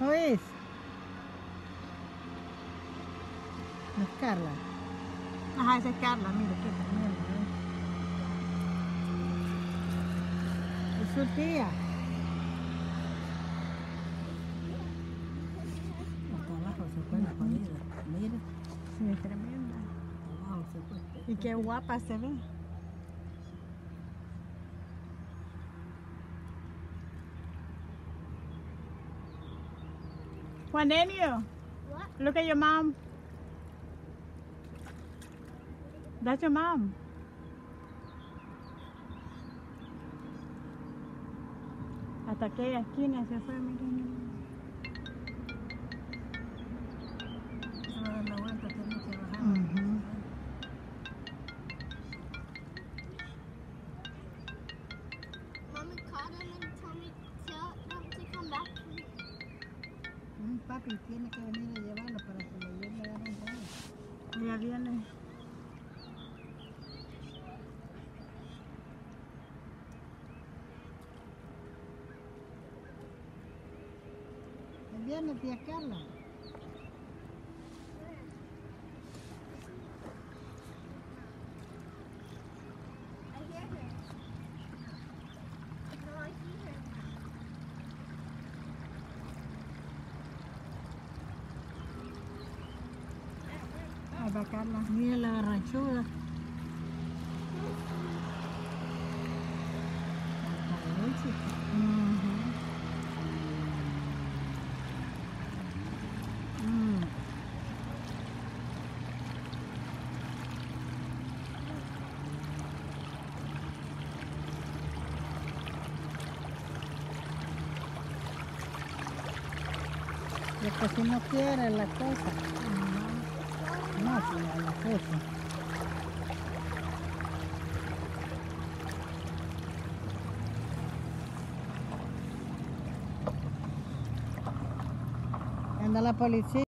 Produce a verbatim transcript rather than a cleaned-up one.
¿Oís? No es Carla. Ajá, esa es Carla, mira qué tremenda. Es su tía. Hasta abajo se fue la jodida. Mira, Sí, es tremenda. hasta abajo se fue. Y qué guapa se ve. Juanenio, What? look at your mom. That's your mom. Hasta aquella esquina se fue, miren. Se va a dar la vuelta, tiene que bajar. Ujú. Mommy called him and told me tell them to come back. Un papi tiene que venir a llevarlo para que le lleve a dar un baño. Ella viene. Viene tía Carla. I hear her. No, I see her. Ahí va Carla. Mira la ranchuda. Hasta leche. Ujú. Mm. Lo que si no quiere la cosa. No, si no la cosa. Anda la policía.